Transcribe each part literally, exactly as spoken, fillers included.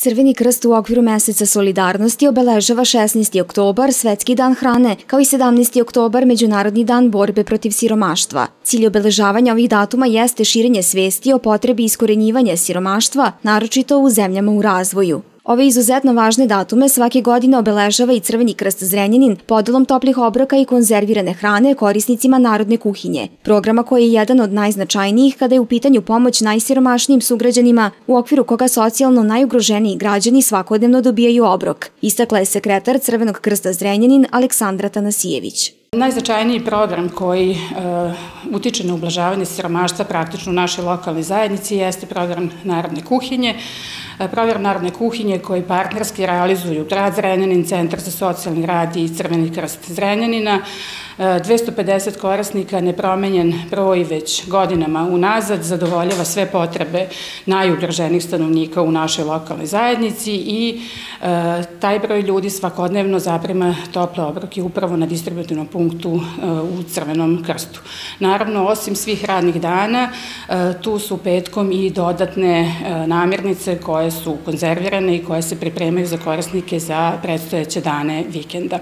Crveni krst u okviru meseca solidarnosti obeležava šesnaesti oktobar, Svetski dan hrane, kao i sedamnaesti oktobar, Međunarodni dan borbe protiv siromaštva. Cilj obeležavanja ovih datuma jeste širenje svesti o potrebi iskorenjivanja siromaštva, naročito u zemljama u razvoju. Ove izuzetno važne datume svake godine obeležava i Crveni krst Zrenjanin podelom toplih obroka i konzervirane hrane korisnicima narodne kuhinje, programa koji je jedan od najznačajnijih kada je u pitanju pomoć najsiromašnijim sugrađanima, u okviru koga socijalno najugroženiji građani svakodnevno dobijaju obrok, istakla je sekretar Crvenog krsta Zrenjanin Aleksandra Tanasijević. Najznačajniji program koji e, utiče na ublažavanje siromaštva praktično u našoj lokalnoj zajednici jeste program Narodne kuhinje. E, program Narodne kuhinje koji partnerski realizuju grad Zrenjanin, Centar za socijalni rad i Crveni krst Zrenjanina. E, dvesta pedeset korisnika, nepromenjen broj već godinama unazad, zadovoljava sve potrebe najugroženijih stanovnika u našoj lokalnoj zajednici i e, taj broj ljudi svakodnevno zaprima tople obroke upravo na distributivnom punktu u Crvenom krstu. Naravno, osim svih radnih dana, tu su petkom i dodatne namirnice koje su konzervirane i koje se pripremaju za korisnike za predstojeće dane vikenda.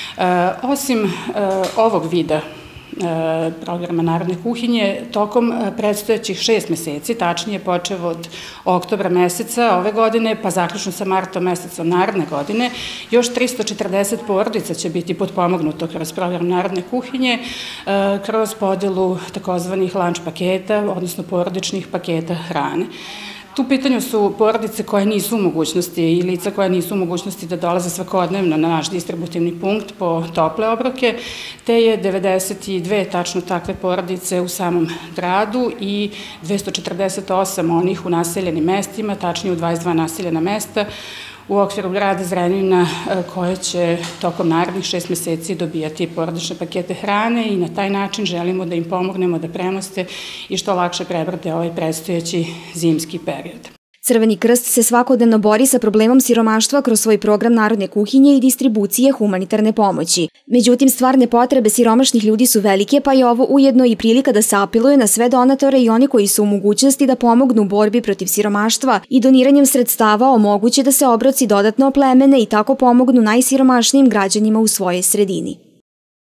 Osim ovog vida programa Narodne kuhinje, tokom predstojećih šest meseci, tačnije počev od oktobra meseca ove godine, pa zaključno sa martom mesecom naredne godine, još trista četrdeset porodica će biti potpomognuto kroz program Narodne kuhinje, kroz podelu takozvanih lunch paketa, odnosno porodičnih paketa hrane. Tu pitanju su porodice koje nisu u mogućnosti i lica koje nisu u mogućnosti da dolaze svakodnevno na naš distributivni punkt po tople obroke, te je devedeset dve tačno takve porodice u samom gradu i dvesta četrdeset osam onih u naseljenim mestima, tačnije u dvadeset dva naseljena mesta u okviru grada Zrenjanina koje će tokom narednih šest meseci dobijati porodične pakete hrane i na taj način želimo da im pomognemo da premoste i što lakše prebrode ovaj predstojeći zimski period. Crveni krst se svakodnevno bori sa problemom siromaštva kroz svoj program Narodne kuhinje i distribucije humanitarne pomoći. Međutim, stvarne potrebe siromašnih ljudi su velike, pa je ovo ujedno i prilika da se apeluje na sve donatore i oni koji su u mogućnosti da pomognu u borbi protiv siromaštva i doniranjem sredstava omoguće da se obroci dodatno oplemene i tako pomognu najsiromašnijim građanima u svojoj sredini.